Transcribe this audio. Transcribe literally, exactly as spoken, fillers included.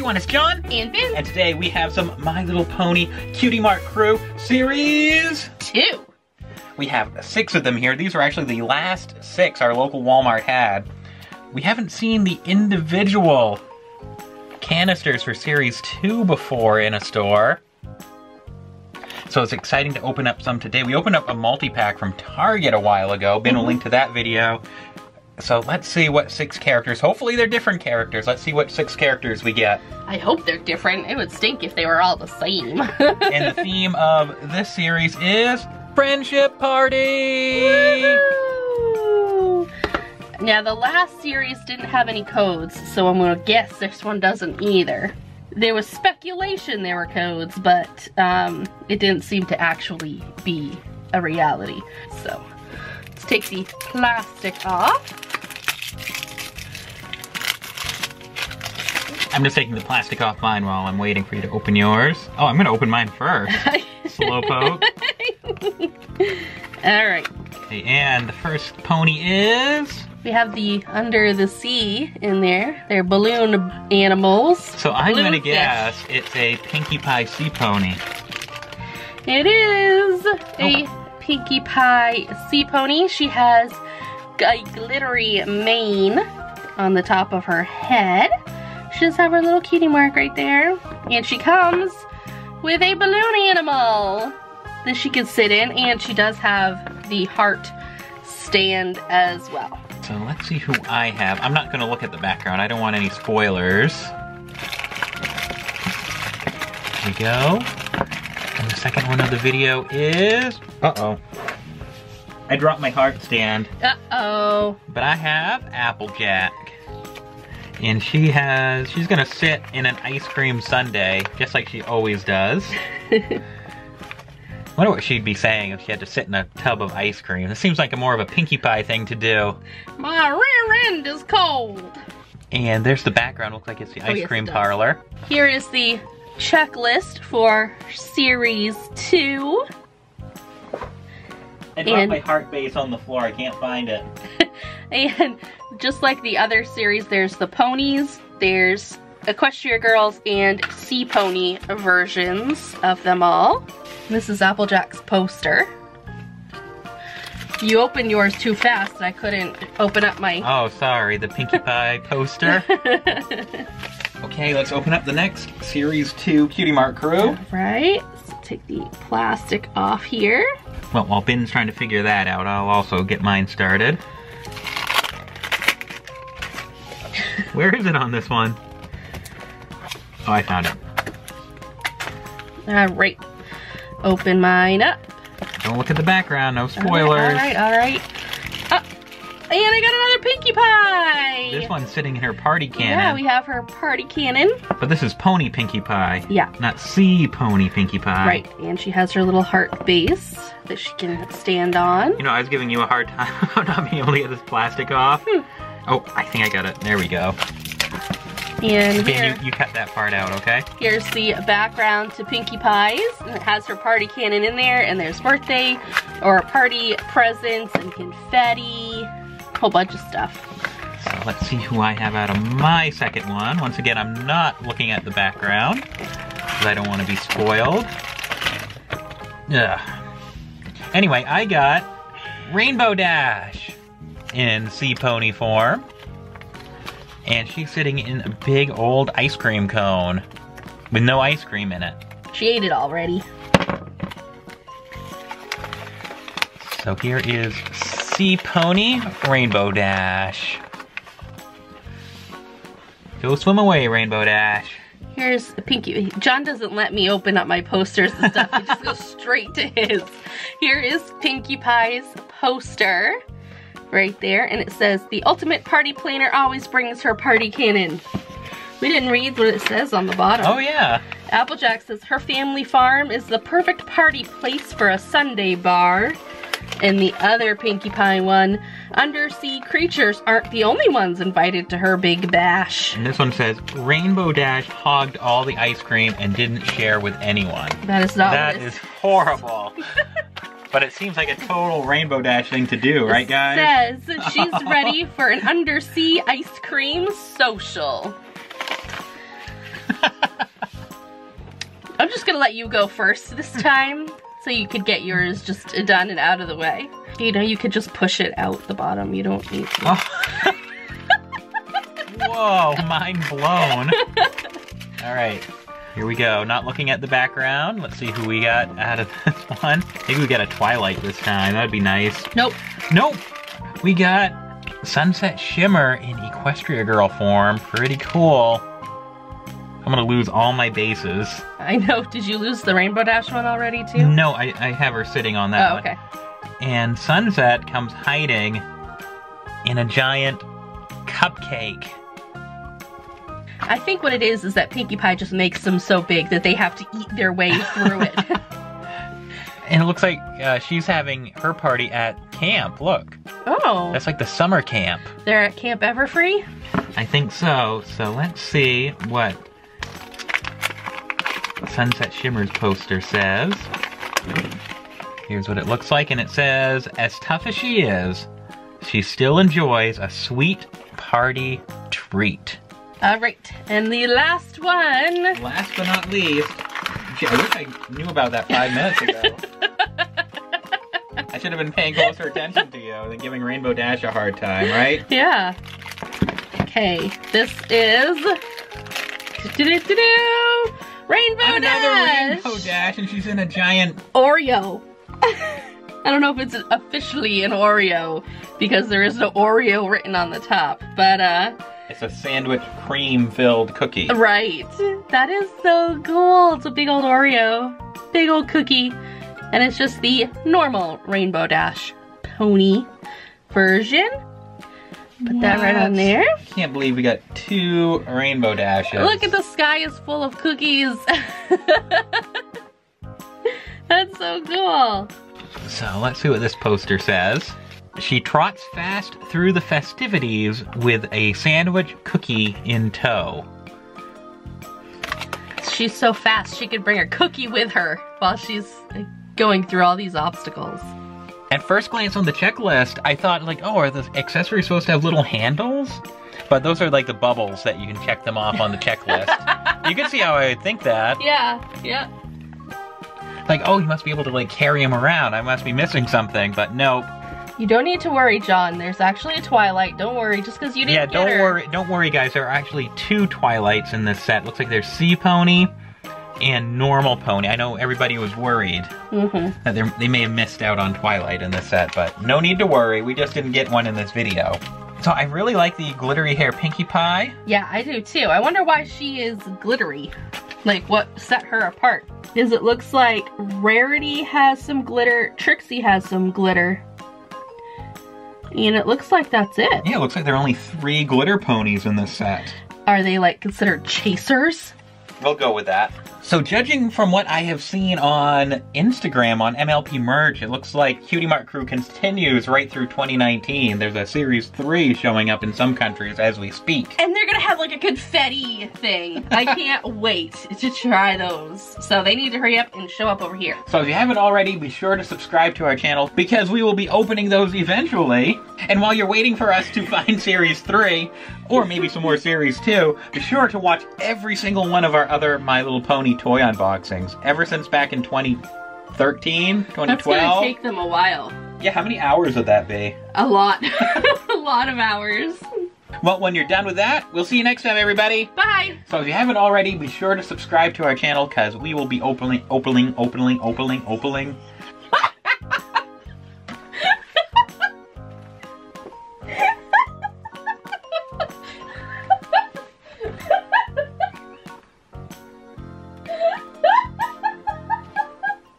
everyone, it's John. And Ben. And today we have some My Little Pony Cutie Mark Crew Series two. We have six of them here. These are actually the last six our local Walmart had. We haven't seen the individual canisters for Series two before in a store. So it's exciting to open up some today. We opened up a multi-pack from Target a while ago. Ben will link to that video. So let's see what six characters, hopefully they're different characters. Let's see what six characters we get. I hope they're different. It would stink if they were all the same. And the theme of this series is Friendship Party! Woo! Now the last series didn't have any codes, so I'm gonna guess this one doesn't either. There was speculation there were codes, but um, it didn't seem to actually be a reality. So let's take the plastic off. I'm just taking the plastic off mine while I'm waiting for you to open yours. Oh, I'm gonna open mine first. Slowpoke. Alright. Okay, and the first pony is... We have the Under the Sea in there. They're balloon animals. So I'm balloon gonna fish. guess it's a Pinkie Pie sea pony. It is a Oh. Pinkie Pie sea pony. She has a glittery mane on the top of her head. She does have her little cutie mark right there. And she comes with a balloon animal that she can sit in. And she does have the heart stand as well. So let's see who I have. I'm not gonna look at the background. I don't want any spoilers. Here we go. And the second one of the video is... Uh-oh. I dropped my heart stand. Uh-oh. But I have Applejack. And she has, she's gonna sit in an ice cream sundae, just like she always does. I wonder what she'd be saying if she had to sit in a tub of ice cream. This seems like a more of a Pinkie Pie thing to do. My rear end is cold. And there's the background, looks like it's the Oh, ice yes, cream it does. parlor. Here is the checklist for Series two. I dropped And- my heart base on the floor, I can't find it. And just like the other series, there's the ponies, there's Equestria Girls, and Sea Pony versions of them all. This is Applejack's poster. You opened yours too fast and I couldn't open up my... Oh, sorry, the Pinkie Pie poster. Okay, let's open up the next Series two Cutie Mark Crew. Right, so take the plastic off here. Well, while Ben's trying to figure that out, I'll also get mine started. Where is it on this one? Oh, I found it. Alright, open mine up. Don't look at the background, no spoilers. Alright, alright. Oh, and I got another Pinkie Pie! This one's sitting in her party cannon. Yeah, we have her party cannon. But this is Pony Pinkie Pie. Yeah. Not Sea Pony Pinkie Pie. Right, and she has her little heart base that she can stand on. You know, I was giving you a hard time about not being able to get this plastic off. Hmm. Oh, I think I got it. There we go. And Ben, here, you, you cut that part out, okay? here's the background to Pinkie Pies. And it has her party cannon in there, and there's birthday or party presents and confetti, a whole bunch of stuff. So let's see who I have out of my second one. Once again, I'm not looking at the background because I don't want to be spoiled. Ugh. Anyway, I got Rainbow Dash in Sea Pony form. And she's sitting in a big old ice cream cone with no ice cream in it. She ate it already. So here is Sea Pony Rainbow Dash. Go swim away, Rainbow Dash. Here's Pinkie. John doesn't let me open up my posters and stuff. He just goes straight to his. Here is Pinkie Pie's poster. Right there, and it says, the ultimate party planner always brings her party cannon. We didn't read what it says on the bottom. Oh yeah. Applejack says, her family farm is the perfect party place for a Sunday bar. And the other Pinkie Pie one, undersea creatures aren't the only ones invited to her big bash. And this one says, Rainbow Dash hogged all the ice cream and didn't share with anyone. That is not That what it is horrible. But it seems like a total Rainbow Dash thing to do, right guys? Says she's ready for an undersea ice cream social. gonna let you go first this time, so you could get yours just done and out of the way. You know, you could just push it out the bottom. You don't need to. Oh. Whoa, mind blown. All right, here we go. Not looking at the background. Let's see who we got out of this one. Maybe we got a Twilight this time. That'd be nice. Nope. Nope. We got Sunset Shimmer in Equestria Girl form. Pretty cool. I'm gonna lose all my bases. I know. Did you lose the Rainbow Dash one already too? No, I, I have her sitting on that oh, one. okay. And Sunset comes hiding in a giant cupcake. I think what it is is that Pinkie Pie just makes them so big that they have to eat their way through it. And it looks like uh, she's having her party at camp. Look. Oh. That's like the summer camp. They're at Camp Everfree? I think so. So let's see what Sunset Shimmer's poster says. Here's what it looks like, and it says, as tough as she is, she still enjoys a sweet party treat. All right, and the last one. Last but not least, gee, I wish I knew about that five minutes ago. I should have been paying closer attention to you than giving Rainbow Dash a hard time, right? Yeah. Okay, this is do-do-do-do, Rainbow Another Dash. Rainbow Dash, and she's in a giant Oreo. I don't know if it's officially an Oreo because there is no Oreo written on the top, but uh. It's a sandwich cream-filled cookie. Right. That is so cool. It's a big old Oreo, big old cookie, and it's just the normal Rainbow Dash pony version. Put what? that right on there. Can't believe we got two Rainbow Dashes. Look at the sky is full of cookies. That's so cool. So let's see what this poster says. She trots fast through the festivities with a sandwich cookie in tow. She's so fast she could bring her cookie with her while she's going through all these obstacles. At first glance on the checklist, I thought like, oh, are the accessories supposed to have little handles? But those are like the bubbles that you can check them off on the checklist. You can see how I would think that. Yeah, yeah. Like, oh, you must be able to like carry them around. I must be missing something, but nope. You don't need to worry, John. There's actually a Twilight. Don't worry, just because you didn't yeah, get don't her. worry. Don't worry, guys. There are actually two Twilights in this set. Looks like there's Sea Pony and Normal Pony. I know everybody was worried mm-hmm. that they may have missed out on Twilight in this set, but no need to worry. We just didn't get one in this video. So I really like the glittery hair Pinkie Pie. Yeah, I do too. I wonder why she is glittery. Like, what set her apart? Is it looks like Rarity has some glitter, Trixie has some glitter. And it looks like that's it. Yeah, it looks like there are only three glitter ponies in this set. Are they like considered chasers? We'll go with that. So judging from what I have seen on Instagram on M L P merch, it looks like Cutie Mark Crew continues right through twenty nineteen. There's a series three showing up in some countries as we speak. And they're gonna have like a confetti thing. I can't wait to try those. So they need to hurry up and show up over here. So if you haven't already, be sure to subscribe to our channel because we will be opening those eventually. And while you're waiting for us to find series three, or maybe some more series two, be sure to watch every single one of our other My Little Pony toy unboxings ever since back in twenty thirteen, twenty twelve. That's gonna take them a while. Yeah, how many hours would that be? A lot. A lot of hours. Well, when you're done with that, we'll see you next time, everybody. Bye. So if you haven't already, be sure to subscribe to our channel because we will be opening, opening, opening, opening, opening